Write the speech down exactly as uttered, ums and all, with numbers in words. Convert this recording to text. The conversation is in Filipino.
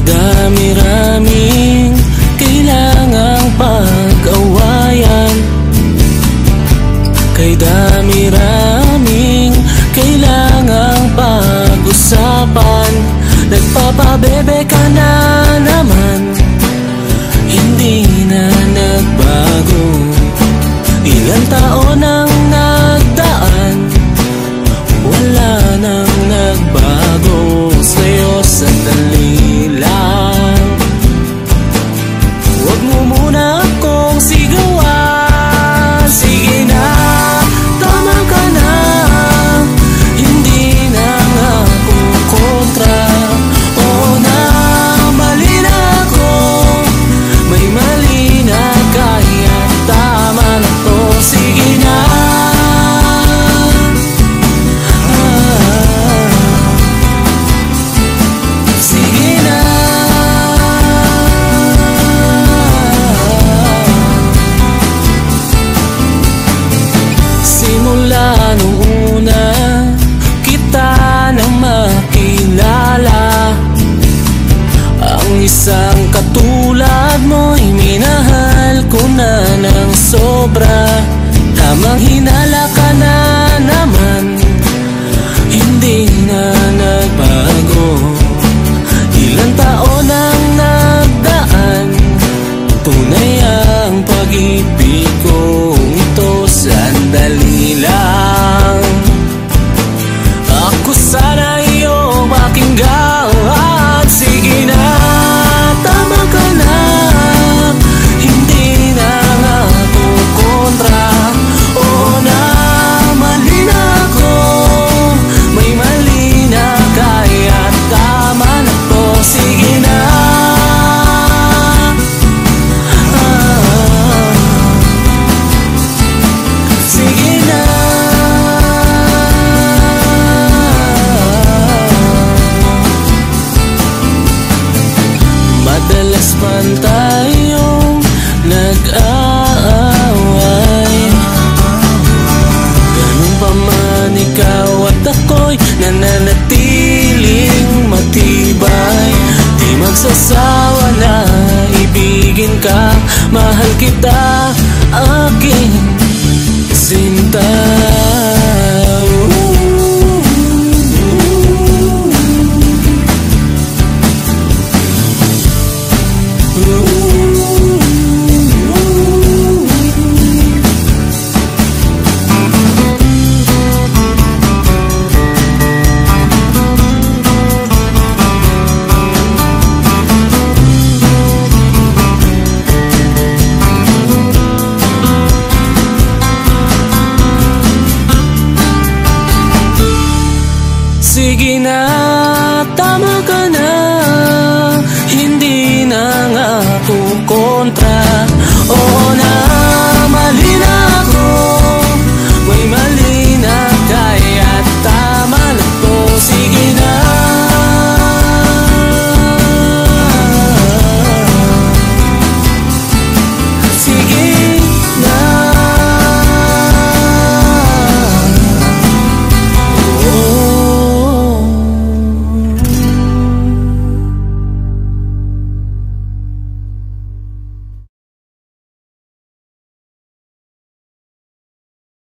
dami-raming kailangang pag-awayan, kay dami-raming kailangang pag-usapan. Nagpapabebe ka na naman, hindi na nagbago. Ilang taon ang nagdaan, wala nang nagbago. Sa'yo sandali lang, huwag mo muna akong sigawan. Sige na, tama ka na, hindi na nga ako kontra. Oo na, mali na ako, may mali na kaya tama na to. Sige na, isang katulad mo'y minahal ko na ng sobra. Tamang hinala ka na naman, hindi na nagbago. Ilang taon ang nagdaan, tunay ang pag-ibig ko. Ito sandali lang, ako sana iyong pakinggan. Sige na, tama ka na, hindi na nga ako kontra. Oo na, mali na ako, may mali na kaya tama na to. Sige na, ah, sige na. Madalas man tayong nag-aaway, ganun pa man ikaw at ako'y nananatiling matibay. Di magsasawa na ibigin ka, mahal kita, aking sinta. Sige na, tama ka na,